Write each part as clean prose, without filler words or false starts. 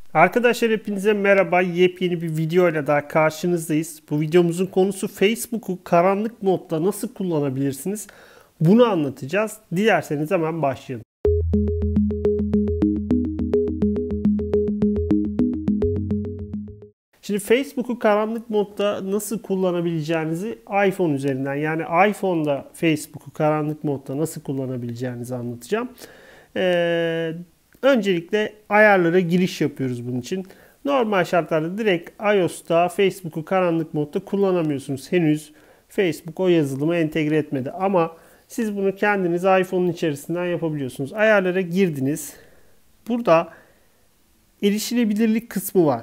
Arkadaşlar hepinize merhaba. Yepyeni bir video ile daha karşınızdayız. Bu videomuzun konusu Facebook'u karanlık modda nasıl kullanabilirsiniz? Bunu anlatacağız. Dilerseniz hemen başlayalım. Şimdi Facebook'u karanlık modda nasıl kullanabileceğinizi iPhone üzerinden, yani iPhone'da Facebook'u karanlık modda nasıl kullanabileceğinizi anlatacağım. Öncelikle ayarlara giriş yapıyoruz bunun için. Normal şartlarda direkt iOS'ta Facebook'u karanlık modda kullanamıyorsunuz. Henüz Facebook o yazılımı entegre etmedi. Ama siz bunu kendiniz iPhone'un içerisinden yapabiliyorsunuz. Ayarlara girdiniz. Burada erişilebilirlik kısmı var.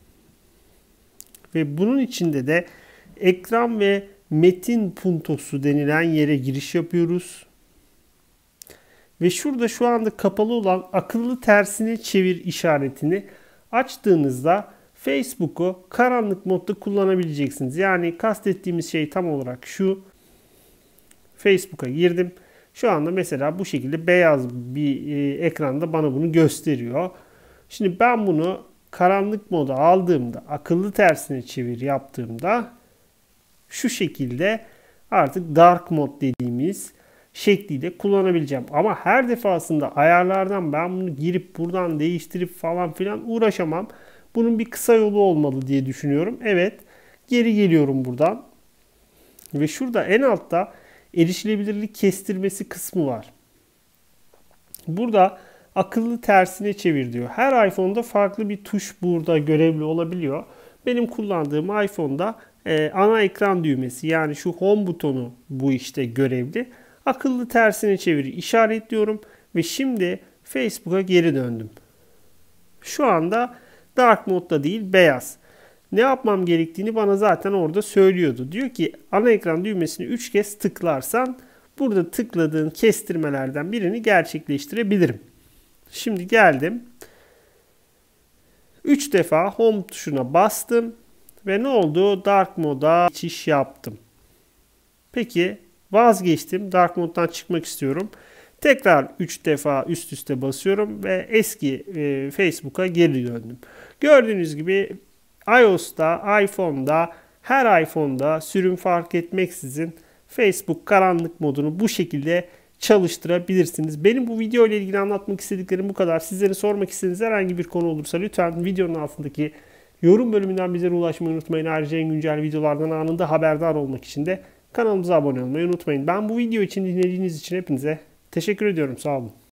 Ve bunun içinde de ekran ve metin puntosu denilen yere giriş yapıyoruz. Ve şurada şu anda kapalı olan akıllı tersine çevir işaretini açtığınızda Facebook'u karanlık modda kullanabileceksiniz. Yani kastettiğimiz şey tam olarak şu. Facebook'a girdim. Şu anda mesela bu şekilde beyaz bir ekranda bana bunu gösteriyor. Şimdi ben bunu karanlık moda aldığımda, akıllı tersine çevir yaptığımda şu şekilde artık dark mod dediğimiz şekliyle kullanabileceğim. Ama her defasında ayarlardan ben bunu girip buradan değiştirip falan filan uğraşamam. Bunun bir kısa yolu olmalı diye düşünüyorum. Evet, geri geliyorum buradan. Ve şurada en altta erişilebilirlik kestirmesi kısmı var. Burada akıllı tersine çevir diyor. Her iPhone'da farklı bir tuş burada görevli olabiliyor. Benim kullandığım iPhone'da ana ekran düğmesi, yani şu home butonu bu işte görevli. Akıllı tersine çeviri işaretliyorum ve şimdi Facebook'a geri döndüm. Şu anda dark modda değil, beyaz. Ne yapmam gerektiğini bana zaten orada söylüyordu. Diyor ki ana ekran düğmesini 3 kez tıklarsan burada tıkladığın kestirmelerden birini gerçekleştirebilirim. Şimdi geldim. 3 defa home tuşuna bastım ve ne oldu? Dark moda geçiş yaptım. Peki vazgeçtim. Dark moddan çıkmak istiyorum. Tekrar 3 defa üst üste basıyorum ve eski Facebook'a geri döndüm. Gördüğünüz gibi iOS'ta, iPhone'da, her iPhone'da sürüm fark etmeksizin Facebook karanlık modunu bu şekilde çalıştırabilirsiniz. Benim bu video ile ilgili anlatmak istediklerim bu kadar. Sizlerin sormak istediğiniz herhangi bir konu olursa lütfen videonun altındaki yorum bölümünden bizlere ulaşmayı unutmayın. Ayrıca en güncel videolardan anında haberdar olmak için de kanalımıza abone olmayı unutmayın. Ben bu video için dinlediğiniz için hepinize teşekkür ediyorum. Sağ olun.